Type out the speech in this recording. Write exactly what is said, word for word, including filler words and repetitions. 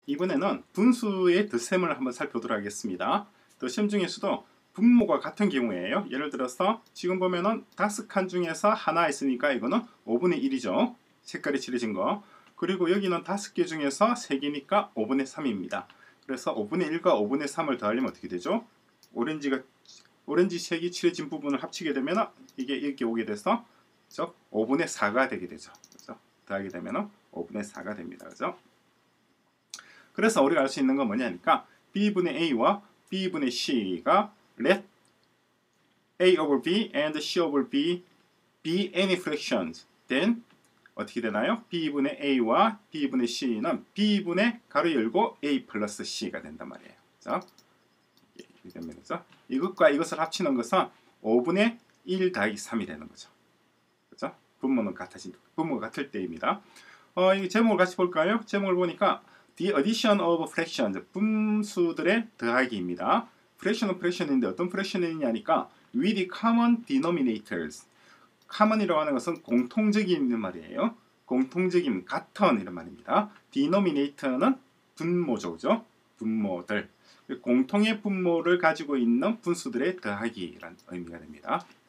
이번에는 분수의 덧셈을 한번 살펴보도록 하겠습니다. 덧셈 중에서도 분모가 같은 경우에요. 예를 들어서 지금 보면은 다섯 칸 중에서 하나 있으니까 이거는 오분의 일이죠. 색깔이 칠해진 거. 그리고 여기는 다섯 개 중에서 세 개니까 오분의 삼입니다. 그래서 오분의 일과 오분의 삼을 더하려면 어떻게 되죠? 오렌지가 오렌지 색이 칠해진 부분을 합치게 되면 이게 이렇게 오게 돼서 그죠? 오분의 사가 되게 되죠. 그죠? 더하게 되면 오분의 사가 됩니다. 그죠? 그래서 우리가 알 수 있는 건 뭐냐니까 b분의 a와 b분의 c가 let a over b and c over b be any fractions, then 어떻게 되나요? b분의 a와 b분의 c는 b분의 가로 열고 a 플러스 c가 된단 말이에요. 그죠? 이렇게 되면 그죠? 이것과 이것을 합치는 것은 오분의 일 더하기 삼이 되는 거죠. 그죠? 분모는 같아진 분모가 같을 때입니다. 어, 이 제목을 같이 볼까요? 제목을 보니까 The addition of fractions, 분수들의 더하기입니다. fraction은 fraction인데 어떤 fraction이냐니까 with the common denominators. common이라고 하는 것은 공통적인 말이에요. 공통적인 같은 이런 말입니다. denominator는 분모죠, 그죠? 분모들. 공통의 분모를 가지고 있는 분수들의 더하기라는 의미가 됩니다.